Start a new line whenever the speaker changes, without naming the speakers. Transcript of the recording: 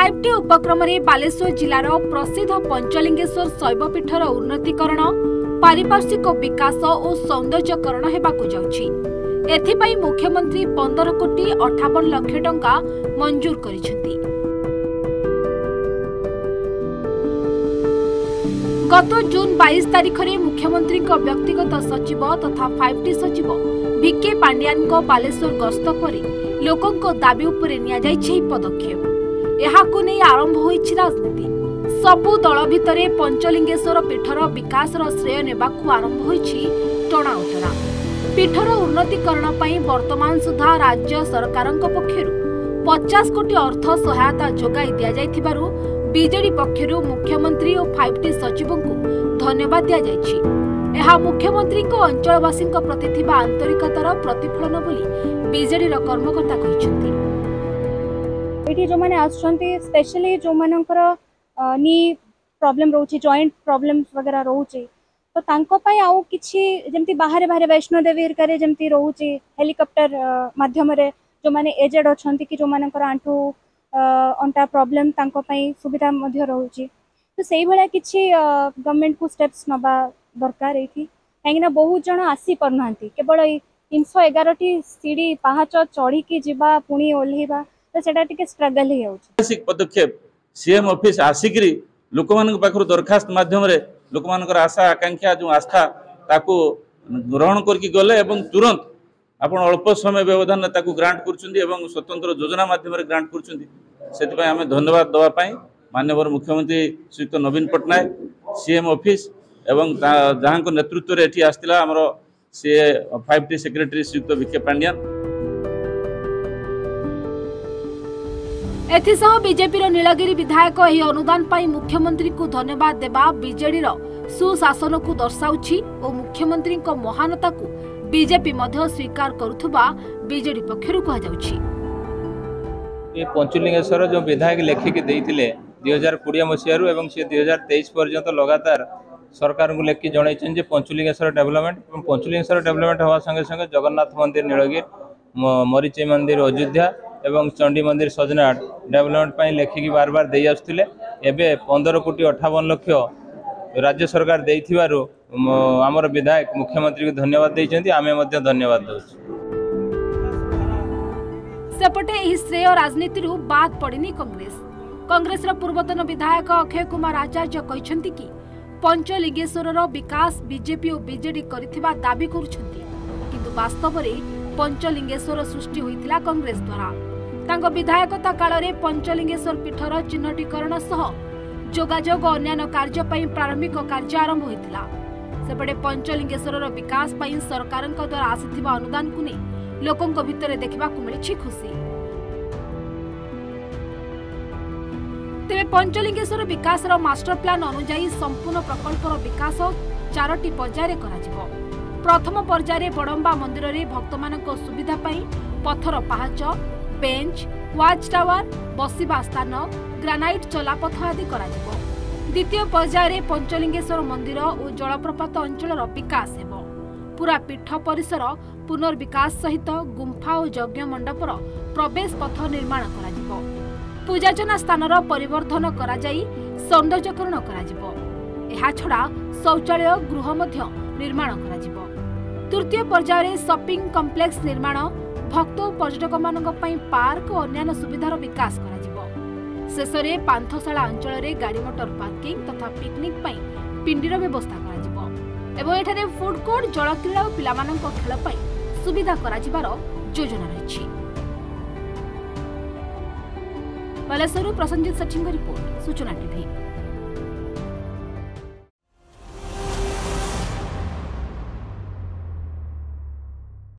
5T उपक्रम रे बालेश्वर जिलार प्रसिद्ध पंचलिंगेश्वर शैवपीठर उन्नतीकरण पारिपार्श्विक विकास और सौंदर्यकरण हेबाकु जाउछि। एथिपाई मुख्यमंत्री 15 कोटी 58 लाख टंका मंजूर करिसेंती। गत जून 22 तारिख में मुख्यमंत्री व्यक्तिगत सचिव तथा 5T सचिव VK पांड्यान बालेश्वर गस्त पर लोकों दाबी उपरे निया जाइछि पदक्षेप। एहाकु नै आरंभ होइछि राजनीति। सबु दल भितरे पंचलिंगेश्वर पीठर विकासर श्रेय नेबाकु आरंभ होइछि टणाउटरा। पीठर उन्नतीकरण पई वर्तमान सुधा राज्य सरकारक पक्षरु 50 कोटी अर्थ सहायता जोगाई दिया जाइथिबारु बीजेडी पक्षरु मुख्यमंत्री और 5T सचिवंकु धन्यवाद दिया जाइछि। एहा मुख्यमंत्री को अंचलवासी प्रति थिबा आंतरिकतार प्रतिफलन बोली बीजेडी रो कर्मकर्ता कहिसेंती।
एठी जो माने आछंती स्पेशली जो मानकर नी प्रॉब्लम रोची जॉइंट प्रॉब्लम्स वगैरह रोची तो तांको पई आउ किछि जेमति बाहरे बाहरे वैष्णो देवी करे जेमति रोची हेलिकॉप्टर माध्यम रे जो माने एजेड अछंती कि जो मानकर आंठू अंटा प्रॉब्लम तांको पई सुविधा मध्य रोची तो सेही भला किछि गवर्नमेंट को स्टेप्स नबा दरकार एठी काहेना बहुत जण आसी परनांती केवल 311 टी सीढ़ी पहाच चढ़ी की जिबा पुणी ओल्हीबा तो सेटा टिके स्ट्रगल ही होउछ।
बेसिक पदक्षेप सीएम ऑफिस आसिकरी लोक मानक पाखर दरखास्त माध्यम रे लोक मानकर आशा आकांक्षा जो आस्था ताको ग्रहण करके गले एवं तुरंत आपण अल्प समय व्यवधान ताको ग्रांट करछुंदी एवं स्वतंत्र योजना माध्यम रे ग्रांट करछुंदी। सेति पय हमें धन्यवाद दवा पई माननीय मुख्यमंत्री श्री नवीन पटनायक सीएम ऑफिस एवं जहां को नेतृत्व रे एठी आस्तिला हमरो से 5T secretary Shri VK Pandian.
एथिसह बीजेपी नीलगिरी विधायक यह अनुदान पाई मुख्यमंत्री को धन्यवाद देबा बीजेडी सुशासन को दर्शाउछि और मुख्यमंत्री को महानता को बीजेपी मध्य स्वीकार करुथुबा बीजेडी पक्षरु कहा जाउछि।
ये पंचलिंगेश्वर जो विधायक लेखिक देइतिले 2020 मसियारु एवं से 2023 पर्यंत लगातार सरकार को लेखि जणाइछन जे पंचलिंगेश्वर डेवलपमेंट एवं पंचलिंगेश्वर डेवलपमेंट हवा संगे संगे जगन्नाथ मंदिर नीलगिरी मरीचि मंदिर अयोध्या एवं चंडी मंदिर सजनाट डेवलपमेंट पाई लेखिकी बार बार दे आसुथिले। एबे 15 कोटी 58 लाख राज्य सरकार देइथिबारु हमर विधायक मुख्यमंत्री को धन्यवाद देइछन्ती। आमे मध्ये धन्यवाद दउछु।
सेपटे एही श्रेय राजनीति रु बाद पड़िनी कांग्रेस रा पूर्वतन विधायक अक्षय कुमार आचार्य कहिसन्ती कि पंचलिंगेश्वर विकास बीजेपी और बीजेडी करिथिबा दाबी करुछन्ती किंतु वास्तव में पंचलिंगेश्वर सृष्टि होइतिला कांग्रेस द्वारा। तांको विधायकता काल में पंचलिंगेश्वर पीठर चिन्हटीकरण सह जोगाजोग अन्य कार्य पई प्रारंभिक कार्य आरंभ होइतिला। सेपटे पंचलिंगेश्वर विकास पई सरकार द्वारा आसिथिबा अनुदान को नै लोकंक भितरे देखिबा को मिलिछि खुशी। तेबे पंचलिंगेश्वर विकास मास्टर प्लान अनुसार संपूर्ण प्रकल्पर विकास 4टी पर्याय करा जिवो। प्रथम पर्याय बड़म्बा मंदिर रे भक्त मानक सुविधा पई पत्थर पहाच बेंच वाच टावर बसिबा स्थान ग्रानाइट चलापथ आदि करा जिवो। द्वितीय पर्याय पंचलिंगेश्वर मंदिर और जलप्रपात अंचल विकास हेबो। पूरा पीठ परिसर पुनर्विकास सहित गुंफा और यज्ञ मंडपर प्रवेश पथ निर्माण करा जिवो। पूजार्चना स्थानर परिवर्धन करा जाई सौंदर्यकरण करा जिवो। एहा छडा शौचालय गृह मध्य निर्माण करा जिवो। तृतीय पर्याय शॉपिंग कॉम्प्लेक्स निर्माण भक्त और पर्यटक मानक पई पार्क और अन्य सुविधार विकास करा जिवो। शेषरे पांथशाला अंचल रे गाड़ी मोटर पार्किंग तथा पिकनिक पई पिंडीर व्यवस्था करा जिवो एवं एठारे फूड कोर्ट जलक्रीड़ा और पिला मानक खेल पई सुविधा करा जिबार योजना रहिछि। बालेश्वर प्रसन्नजित सचिव रिपोर्ट सूचना टीवी।